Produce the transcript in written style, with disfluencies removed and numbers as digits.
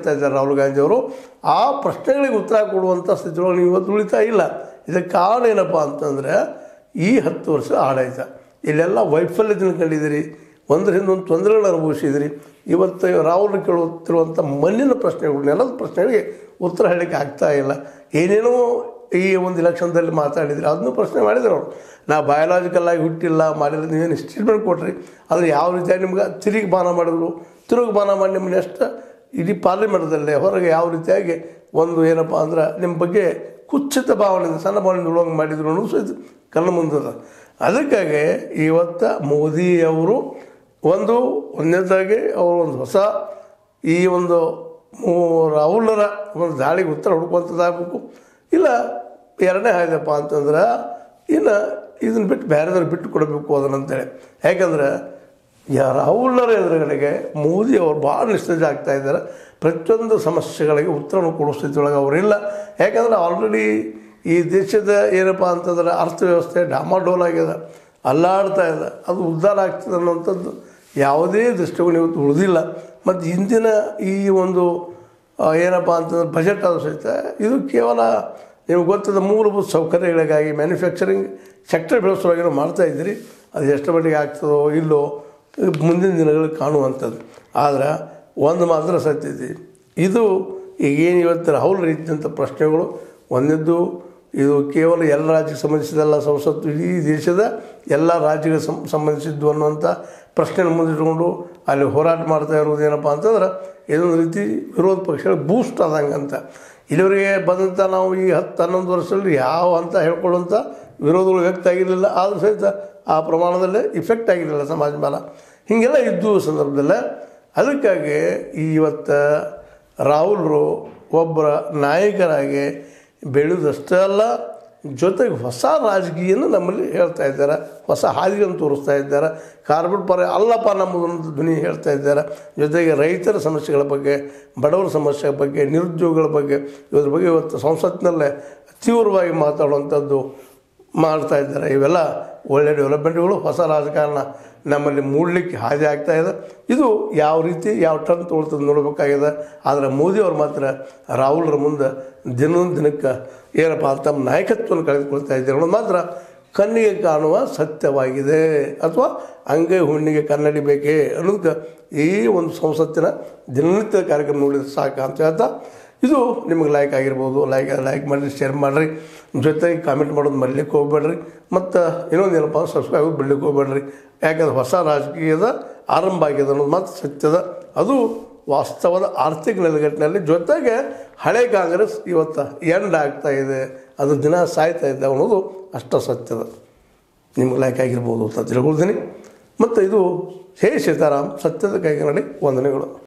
ಇದ್ದಾರೆ ರಾಹುಲ್ ಗಾಂಧಿಯವರು. ಆ ಪ್ರಶ್ನೆಗಳಿಗೆ ಉತ್ತರ ಕೊಡುವಂಥ ಸ್ಥಿತಿಯೊಳಗೆ ನೀವು ಇವತ್ತು ಉಳಿತಾ ಇಲ್ಲ. ಇದಕ್ಕೆ ಕಾರಣ ಏನಪ್ಪ ಅಂತಂದರೆ ಈ 10 ವರ್ಷ ಆಡಳಿತ, ಇಲ್ಲೆಲ್ಲ ವೈಫಲ್ಯದಿಂದ ಕಂಡಿದ್ದೀರಿ, ಒಂದ್ರ ಹಿಂದೊಂದು ತೊಂದರೆಗಳನ್ನು ಅನುಭವಿಸಿದಿರಿ. ಇವತ್ತು ರಾಹುಲ್ ಕೇಳುತ್ತಿರುವಂಥ ಮಣ್ಣಿನ ಪ್ರಶ್ನೆಗಳು, ನೆಲದ ಪ್ರಶ್ನೆಗಳಿಗೆ ಉತ್ತರ ಹೇಳಲಿಕ್ಕೆ ಆಗ್ತಾ ಇಲ್ಲ. ಏನೇನೋ ಈ ಒಂದು ಇಲೆಕ್ಷನ್ದಲ್ಲಿ ಮಾತಾಡಿದ್ರಿ, ಅದನ್ನು ಪ್ರಶ್ನೆ ಮಾಡಿದ್ರು ಅವರು. ನಾ ಬಯಾಲಜಿಕಲ್ ಆಗಿ ಹುಟ್ಟಿಲ್ಲ ಮಾಡಿಲ್ಲ, ನೀವೇನು ಸ್ಟೇಟ್ಮೆಂಟ್ ಕೊಟ್ರಿ, ಆದರೆ ಯಾವ ರೀತಿಯಾಗಿ ನಿಮ್ಗೆ ತಿರುಗಿ ಬಾನ ಮಾಡಿದ್ರು, ತಿರುಗಿ ಬಾನ ಮಾಡಿ ನಿಮ್ಮನ್ನ ಎಷ್ಟು ಇಡೀ ಪಾರ್ಲಿಮೆಂಟ್ದಲ್ಲೇ ಹೊರಗೆ ಯಾವ ರೀತಿಯಾಗಿ ಒಂದು ಏನಪ್ಪ ಅಂದ್ರೆ ನಿಮ್ಮ ಬಗ್ಗೆ ಕುಚ್ಚಿತ ಭಾವನೆಯಿಂದ ಸಣ್ಣ ಭಾವನೆಯಿಂದ ಉಳುವಂಗೆ ಮಾಡಿದ್ರು ಅನ್ನೋದು ಸಹಿತ ಕಣ್ಣು ಮುಂದದ. ಅದಕ್ಕಾಗಿ ಇವತ್ತು ಮೋದಿಯವರು ಒಂದನೇದಾಗಿ ಅವರು ಒಂದು ಹೊಸ ಈ ಒಂದು ರಾಹುಲರ ಒಂದು ದಾಳಿಗೆ ಉತ್ತರ ಹುಡುಕುವಂಥದ್ದಾಗಬೇಕು. ಇಲ್ಲ ಎರಡನೇ ಆಯ್ತಪ್ಪ ಅಂತಂದ್ರೆ ಇನ್ನು ಇದನ್ನು ಬಿಟ್ಟು ಬೇರೆದವ್ರು ಬಿಟ್ಟು ಕೊಡಬೇಕು ಅದನ್ನಂತೇಳಿ. ಯಾಕಂದ್ರೆ ರಾಹುಲರ ಎದುರುಗಡೆಗೆ ಮೋದಿ ಅವರು ಭಾಳ ನಿಸ್ತೇಜ ಆಗ್ತಾಯಿದ್ದಾರೆ. ಪ್ರತಿಯೊಂದು ಸಮಸ್ಯೆಗಳಿಗೆ ಉತ್ತರವನ್ನು ಕೊಡೋ ಸ್ಥಿತಿಯೊಳಗೆ ಅವರಿಲ್ಲ. ಯಾಕಂದ್ರೆ ಆಲ್ರೆಡಿ ಈ ದೇಶದ ಏನಪ್ಪ ಅಂತಂದ್ರೆ ಅರ್ಥವ್ಯವಸ್ಥೆ ಡಾಮಾಡೋಲ್ ಆಗಿದೆ, ಅಲ್ಲಾಡ್ತಾ ಇದೆ. ಅದು ಉದ್ಧಾರ ಆಗ್ತದೆ ಅನ್ನೋಂಥದ್ದು ಯಾವುದೇ ದೃಷ್ಟಿಕೋನ ಇವತ್ತು ಉಳಿದಿಲ್ಲ. ಮತ್ತು ಹಿಂದಿನ ಈ ಒಂದು ಏನಪ್ಪ ಅಂತಂದ್ರೆ ಬಜೆಟ್ ಅದು ಸಹಿತ ಇದು ಕೇವಲ ನಿಮ್ಗೆ ಗೊತ್ತದ ಮೂಲಭೂತ ಸೌಕರ್ಯಗಳಿಗಾಗಿ ಮ್ಯಾನುಫ್ಯಾಕ್ಚರಿಂಗ್ ಸೆಕ್ಟರ್ ಬೆಳೆಸೋವಾಗಿ ಮಾಡ್ತಾಯಿದ್ದೀರಿ. ಅದು ಎಷ್ಟು ಮಟ್ಟಿಗೆ ಆಗ್ತದೋ ಇಲ್ಲೋ ಮುಂದಿನ ದಿನಗಳಲ್ಲಿ ಕಾಣುವಂಥದ್ದು. ಆದರೆ ಒಂದು ಮಾತ್ರ ಸತ್ಯತೆ, ಇದು ಈಗೇನು ಇವತ್ತು ರಾಹುಲ್ ರೀತಿಯಂಥ ಪ್ರಶ್ನೆಗಳು ಒಂದದ್ದು ಇದು ಕೇವಲ ಎಲ್ಲ ರಾಜ್ಯಕ್ಕೆ ಸಂಬಂಧಿಸಿದಲ್ಲ, ಸಂಸತ್ತು ಇಡೀ ದೇಶದ ಎಲ್ಲ ರಾಜ್ಯಗಳಿಗೆ ಸಂಬಂಧಿಸಿದ್ದು ಅನ್ನುವಂಥ ಪ್ರಶ್ನೆಯನ್ನು ಮುಂದಿಟ್ಕೊಂಡು ಅಲ್ಲಿ ಹೋರಾಟ ಮಾಡ್ತಾ ಇರೋದು ಏನಪ್ಪ ಅಂತಂದ್ರೆ ಇದೊಂದು ರೀತಿ ವಿರೋಧ ಪಕ್ಷಗಳು ಬೂಸ್ಟ್ ಆದಂಗೆ ಅಂತ. ಇಲ್ಲಿವರೆಗೆ ಬಂದಂಥ ನಾವು ಈ 10-11 ವರ್ಷದಲ್ಲಿ ಯಾವ ಅಂತ ಹೇಳ್ಕೊಳ್ಳುವಂಥ ವಿರೋಧಗಳು ವ್ಯಕ್ತ ಆಗಿರಲಿಲ್ಲ. ಆದರೂ ಸಹಿತ ಆ ಪ್ರಮಾಣದಲ್ಲೇ ಇಫೆಕ್ಟ್ ಆಗಿರಲಿಲ್ಲ ಸಮಾಜ ಮೇಲೆ. ಹೀಗೆಲ್ಲ ಇದ್ದು ಸಂದರ್ಭದಲ್ಲೇ ಅದಕ್ಕಾಗಿ ಇವತ್ತು ರಾಹುಲ್ರು ಒಬ್ಬರ ನಾಯಕರಾಗಿ ಬೆಳೆಯೋದಷ್ಟೇ ಅಲ್ಲ, ಜೊತೆಗೆ ಹೊಸ ರಾಜಕೀಯನ ನಮ್ಮಲ್ಲಿ ಹೇಳ್ತಾ ಇದ್ದಾರೆ, ಹೊಸ ಹಾದಿಗಳನ್ನು ತೋರಿಸ್ತಾ ಇದ್ದಾರೆ. ಕಾರ್ಪೊರೇಟ್ ಪರ ಅಲ್ಲಪ್ಪ ನಮ್ಮದೊಂದು ಧ್ವನಿ ಹೇಳ್ತಾ ಇದ್ದಾರೆ. ಜೊತೆಗೆ ರೈತರ ಸಮಸ್ಯೆಗಳ ಬಗ್ಗೆ, ಬಡವರ ಸಮಸ್ಯೆಗಳ ಬಗ್ಗೆ, ನಿರುದ್ಯೋಗಗಳ ಬಗ್ಗೆ ಇದ್ರ ಬಗ್ಗೆ ಇವತ್ತು ಸಂಸತ್ತಿನಲ್ಲೇ ತೀವ್ರವಾಗಿ ಮಾತಾಡುವಂಥದ್ದು ಮಾಡ್ತಾ ಇದ್ದಾರೆ. ಇವೆಲ್ಲ ಒಳ್ಳೆಯ ಡೆವಲಪ್ಮೆಂಟ್ಗಳು, ಹೊಸ ರಾಜಕಾರಣ ನಮ್ಮಲ್ಲಿ ಮೂಡಲಿಕ್ಕೆ ಹಾದಿ ಆಗ್ತಾಯಿದೆ. ಇದು ಯಾವ ರೀತಿ ಯಾವ ಟರ್ನ್ ತೊಗೊಳ್ತದೆ ನೋಡಬೇಕಾಗಿದೆ. ಆದರೆ ಮೋದಿಯವರು ಮಾತ್ರ ರಾಹುಲ್ರ ಮುಂದೆ ದಿನದಿಂದ ದಿನಕ್ಕೆ ಏನಪ್ಪ ತಮ್ಮ ನಾಯಕತ್ವವನ್ನು ಕಳೆದುಕೊಳ್ತಾ ಇದ್ದಾರೆ ಅನ್ನೋದು ಮಾತ್ರ ಕಣ್ಣಿಗೆ ಕಾಣುವ ಸತ್ಯವಾಗಿದೆ. ಅಥವಾ ಅಂಗೈ ಹುಣ್ಣಿಗೆ ಕನ್ನಡಿ ಬೇಕೇ ಅನ್ನೋದಕ್ಕೆ ಈ ಒಂದು ಸಂಸತ್ತಿನ ದಿನನಿತ್ಯ ಕಾರ್ಯಕ್ರಮ ನೋಡಿದ್ರೆ ಸಾಕು ಅಂತ ಹೇಳ್ತಾ, ಇದು ನಿಮಗೆ ಲೈಕ್ ಆಗಿರ್ಬೋದು. ಲೈಕ್ ಮಾಡಿರಿ, ಶೇರ್ ಮಾಡಿರಿ, ಜೊತೆಗೆ ಕಾಮೆಂಟ್ ಮಾಡೋದು ಮರಿಲಿಕ್ಕೆ ಹೋಗ್ಬೇಡ್ರಿ. ಮತ್ತು ಇನ್ನೊಂದು ಏನಪ್ಪ ಸಬ್ಸ್ಕ್ರೈಬ್ ಬಿಡ್ಲಿಕ್ಕೆ ಹೋಗ್ಬೇಡ್ರಿ. ಯಾಕಂದ್ರೆ ಹೊಸ ರಾಜಕೀಯದ ಆರಂಭ ಆಗಿದೆ ಅನ್ನೋದು ಮಾತ್ರ ಸತ್ಯದ. ಅದು ವಾಸ್ತವದ ಆರ್ಥಿಕ ನೆಲೆಗಟ್ಟಿನಲ್ಲಿ. ಜೊತೆಗೆ ಹಳೆ ಕಾಂಗ್ರೆಸ್ ಇವತ್ತು ಎಂಡ್ ಆಗ್ತಾಯಿದೆ, ಅದು ದಿನ ಸಾಯ್ತಾ ಇದೆ ಅನ್ನೋದು ಅಷ್ಟ ಸತ್ಯದ. ನಿಮ್ಗೆ ಲೈಕ್ ಆಗಿರ್ಬೋದು ಅಂತ ತಿಳ್ಕೊಳ್ತೀನಿ. ಮತ್ತು ಇದು ಹೇ ಸೀತಾರಾಮ್, ಸತ್ಯದ ಕೈಗನ್ನಡಿ ವಂದನೆಗಳು.